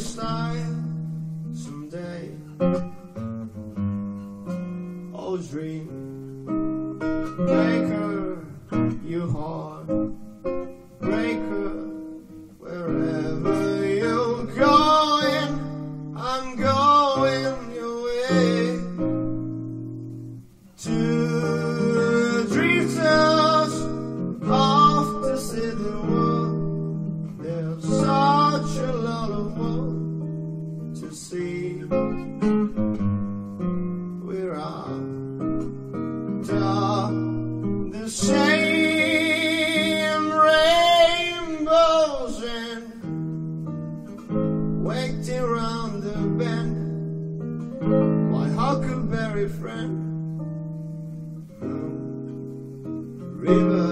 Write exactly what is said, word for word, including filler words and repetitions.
style someday. Oh, dream maker, you heart breaker, wherever you're going, I'm going your way. To the drifters off the city world, there's such a lot of world to see. We're out the same rainbows and waiting round the bend, my huckleberry friend. River